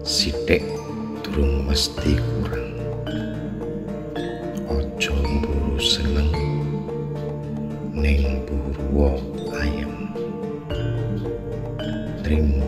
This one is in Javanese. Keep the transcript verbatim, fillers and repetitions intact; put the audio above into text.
sithik durung mesti kurang. Aja mburu seneng ning mburu ayem. Trimo